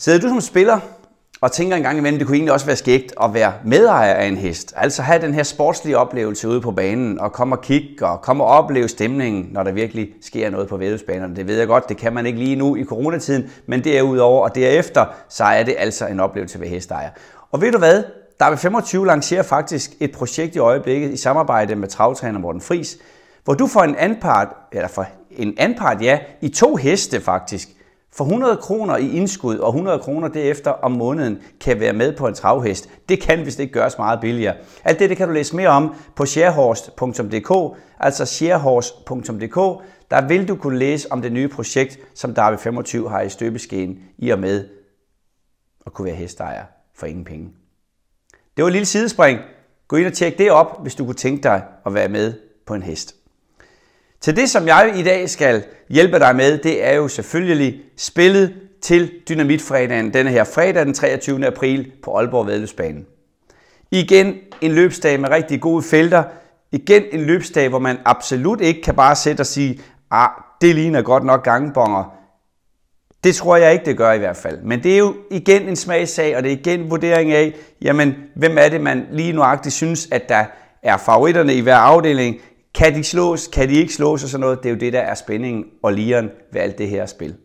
Sidder du som spiller og tænker en gang imellem, det kunne egentlig også være skægt at være medejer af en hest. Altså have den her sportslige oplevelse ude på banen og komme og kigge og komme og opleve stemningen, når der virkelig sker noget på væddeløbsbanerne. Det ved jeg godt, det kan man ikke lige nu i coronatiden, men derudover og derefter, så er det altså en oplevelse ved hestejer. Og ved du hvad? Der ved 25 lancerer faktisk et projekt i øjeblikket i samarbejde med travtræner Morten Friis, hvor du får en anpart, i 2 heste faktisk, for 100 kroner i indskud og 100 kroner derefter om måneden kan være med på en travhest. Det kan vist ikke gøres meget billigere. Alt det kan du læse mere om på sharehorse.dk, altså sharehorse.dk. Der vil du kunne læse om det nye projekt, som Derby 25 har i støbeskeen i og med at kunne være hestejer for ingen penge. Det var et lille sidespring. Gå ind og tjek det op, hvis du kunne tænke dig at være med på en hest. Til det, som jeg i dag skal hjælpe dig med, det er jo selvfølgelig spillet til Dynamitfredagen, denne her fredag den 23. april på Aalborg Væddeløbsbanen. Igen en løbsdag med rigtig gode felter. Igen en løbsdag, hvor man absolut ikke kan bare sætte og sige, det ligner godt nok gangbonger. Det tror jeg ikke, det gør i hvert fald. Men det er jo igen en smagssag, og det er igen en vurdering af, jamen, hvem er det, man lige nuagtigt synes, at der er favoritterne i hver afdeling. Kan de slås, kan de ikke slås og sådan noget. Det er jo det, der er spændingen og liren ved alt det her spil.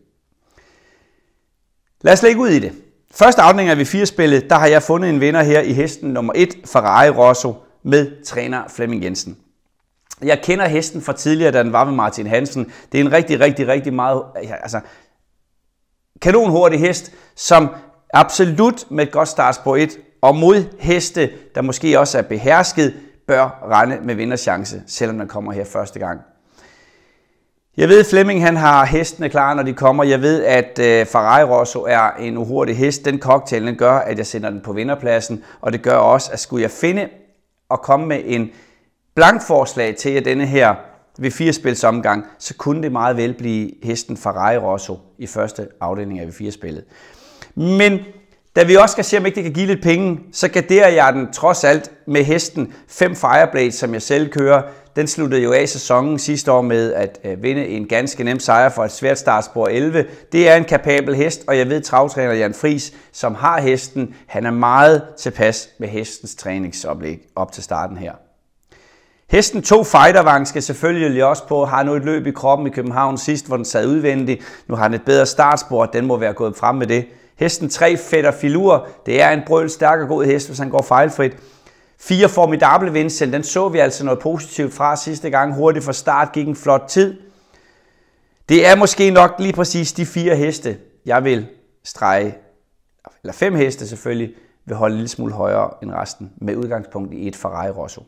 Lad os lægge ud i det. Første afdeling af V4-spillet, der har jeg fundet en vinder her i hesten nummer 1, Ferrari Rosso, med træner Flemming Jensen. Jeg kender hesten fra tidligere, da den var med Martin Hansen. Det er en rigtig meget kanonhurtig hest, som absolut med et godt startspor 1 og mod heste, der måske også er behersket, bør rende med vinderchance, selvom den kommer her første gang. Jeg ved, Flemming han har hestene klar, når de kommer. Jeg ved, at Ferrari Rosso er en uhurtig hest. Den cocktail den gør, at jeg sender den på vinderpladsen, og det gør også, at skulle jeg finde og komme med en blank forslag til at denne her V4-spilsomgang, så kunne det meget vel blive hesten Ferrari Rosso i første afdeling af V4-spillet. Men da vi også skal se, om ikke det kan give lidt penge, så garderer jeg den trods alt med hesten 5 Fireblade, som jeg selv kører. Den sluttede jo af sæsonen sidste år med at vinde en ganske nem sejr for et svært startspor 11. Det er en kapabel hest, og jeg ved travtræner Jan Friis, som har hesten, han er meget tilpas med hestens træningsoplæg op til starten her. Hesten 2 Fightervang skal selvfølgelig også på, har nu et løb i kroppen i København sidst, hvor den sad udvendigt. Nu har den et bedre startspor, den må være gået frem med det. Hesten 3 Fætter Filur, det er en brøl stærk og god hest, hvis han går fejlfrit. 4 Formidable Vincent, den så vi altså noget positivt fra sidste gang. Hurtigt fra start, gik en flot tid. Det er måske nok lige præcis de 4 heste, jeg vil strege, eller 5 heste selvfølgelig, vil holde en lille smule højere end resten, med udgangspunkt i et Ferrari Rosso.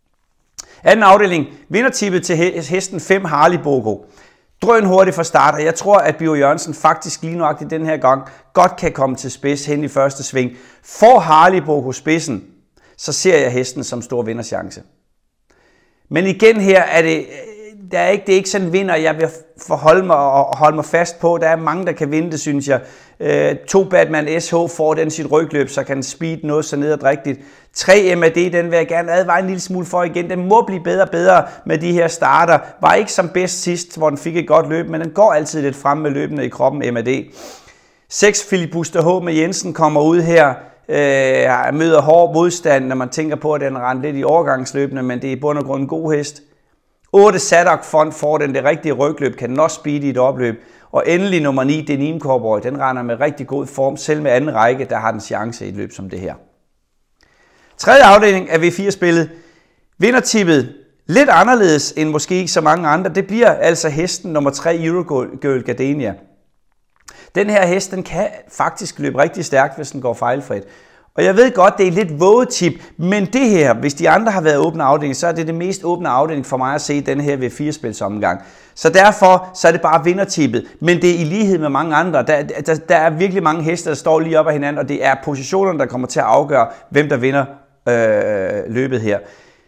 Anden afdeling, vindertippet til hesten 5 Harley Bogo. Drøn hurtigt fra start, og jeg tror, at Bio Jørgensen faktisk lige nøjagtigt den her gang godt kan komme til spids hen i første sving. Får Harley Bogo spidsen, så ser jeg hesten som stor vinderchance. Men igen her er det er ikke sådan en vinder, jeg vil forholde mig og holde mig fast på. Der er mange, der kan vinde det, synes jeg. 2 Batman SH får den sit rygløb, så kan speed noget så ned og rigtigt. 3 MAD, den vil jeg gerne advare en lille smule for igen. Den må blive bedre og bedre med de her starter. Var ikke som bedst sidst, hvor den fik et godt løb, men den går altid lidt frem med løbende i kroppen, MAD. 6 Philip Buster H med Jensen kommer ud her. Møder hård modstand, når man tænker på, at den render lidt i overgangsløbende, men det er i bund og grund en god hest. 8 Sadok Font får den det rigtige rygløb, kan den også speede i et opløb. Og endelig nummer 9, Denim Cowboy, den render med rigtig god form, selv med anden række, der har den chance i et løb som det her. Tredje afdeling af V4-spillet. Vindertippet lidt anderledes end måske så mange andre. Det bliver altså hesten nummer 3, Eurogirl Gardenia. Den her hest, den kan faktisk løbe rigtig stærkt, hvis den går fejlfrit. Og jeg ved godt, det er lidt vågetip, men det her, hvis de andre har været åbne afdeling, så er det det mest åbne afdeling for mig at se den her V4-spilsomgang. Så derfor så er det bare vindertippet, men det er i lighed med mange andre. Der er virkelig mange heste, der står lige op ad hinanden, og det er positionerne, der kommer til at afgøre, hvem der vinder løbet her.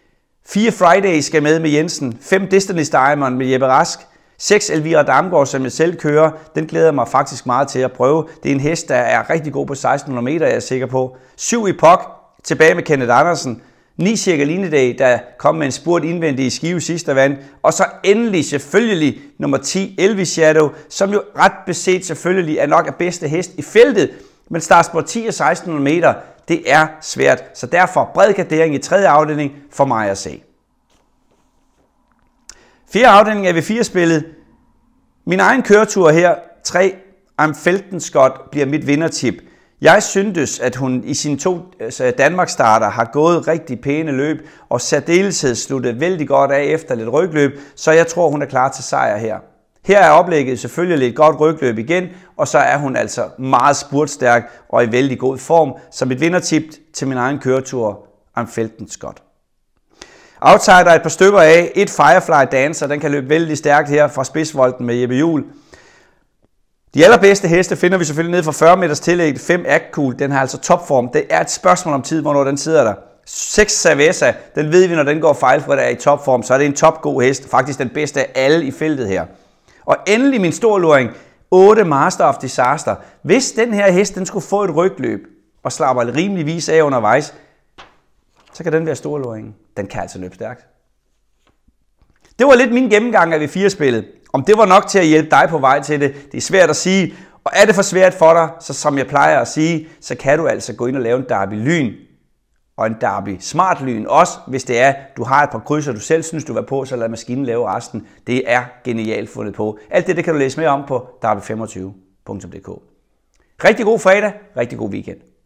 4 Friday skal med Jensen, 5 Destiny's Diamond med Jeppe Rask, 6 Elvira Damgaard, som jeg selv kører, den glæder mig faktisk meget til at prøve. Det er en hest, der er rigtig god på 1600 meter, jeg er sikker på. 7 Epoch, tilbage med Kenneth Andersen. 9 Cirkeline Day, der kom med en spurt indvendig i Skive sidste vand. Og så endelig selvfølgelig nummer 10 Elvis Shadow, som jo ret beset selvfølgelig er nok af bedste hest i feltet. Men startspor 10 og 1600 meter, det er svært. Så derfor bred gardering i 3. afdeling for mig at se. 4. afdeling er V4-spillet. Min egen køretur her, 3, Amfeltenscott, bliver mit vindertip. Jeg syntes, at hun i sine 2 Danmark-starter har gået rigtig pæne løb, og særdeleshed sluttet vældig godt af efter lidt rygløb, så jeg tror, hun er klar til sejr her. Her er oplægget selvfølgelig et godt rygløb igen, og så er hun altså meget spurtstærk og i vældig god form, så mit vindertip til min egen køretur, Amfeltenscott. Outsider er et par stykker af. 1 Firefly Dancer, den kan løbe vældig stærkt her fra spidsvolden med Jeppe Juhl. De allerbedste heste finder vi selvfølgelig ned for 40 meters tillæg. 5 Actcool, den har altså topform. Det er et spørgsmål om tid, hvornår den sidder der. 6 Savessa, den ved vi, når den går fejlfrit, er i topform, så er det en topgod hest. Faktisk den bedste af alle i feltet her. Og endelig min storluring, 8 Master of Disaster. Hvis den her hest, den skulle få et rygløb og slapper rimeligvis af undervejs, så kan den være storluringen. Den kan altså løbe stærkt. Det var lidt min gennemgang af V4-spillet. Om det var nok til at hjælpe dig på vej til det, det er svært at sige. Og er det for svært for dig, så som jeg plejer at sige, så kan du altså gå ind og lave en Derby Lyn. Og en Derby Smart Lyn også, hvis det er, du har et par krydser, du selv synes, du var på, så lad maskinen lave resten. Det er genialt fundet på. Alt det kan du læse mere om på derby25.dk. Rigtig god fredag, rigtig god weekend.